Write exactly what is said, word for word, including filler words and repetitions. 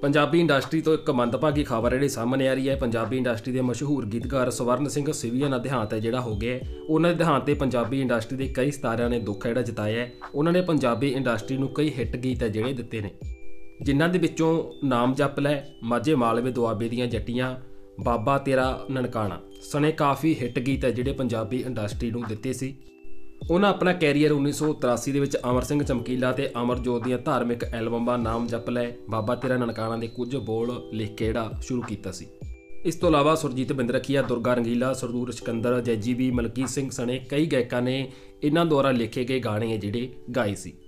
Punjabi industry तो एक मंदभागी खबर है सामने आ रही है। पंजाबी इंडस्ट्री के मशहूर गीतकार स्वर्ण सिंह सिविया का देहांत है जोड़ा हो गया है। उन्होंने देहांत से पंजाबी इंडस्ट्री के कई सितारिਆਂ ने दुख है जताया है। उन्होंने पंजाबी इंडस्ट्री को कई हिट गीत है जोड़े दिते ने, जिन्हां दे विचों नाम जप लै, माझे मालवे दुआबे दियां जट्टियां, बाबा तेरा ननकाना सने काफ़ी हिट गीत है जोड़े पंजाबी इंडस्ट्री को दिते सी। उन्हें अपना कैरीयर उन्नीस सौ तरासी के अमर सिंह चमकीला ते अमरजोत दी धार्मिक एल्बमां नाम जप लै, बाबा तेरा ननकाना के कुछ बोल लिख के जिहड़ा शुरू किया सी। इस तो इलावा सुरजीत बिंद्रखिया, दुर्गा रंगीला, सरदूर सिकंदर, जैजी बी, मलकीत सिंह सने कई गायकों ने इन्हां द्वारा लिखे गए गाने जिहड़े गाए सी।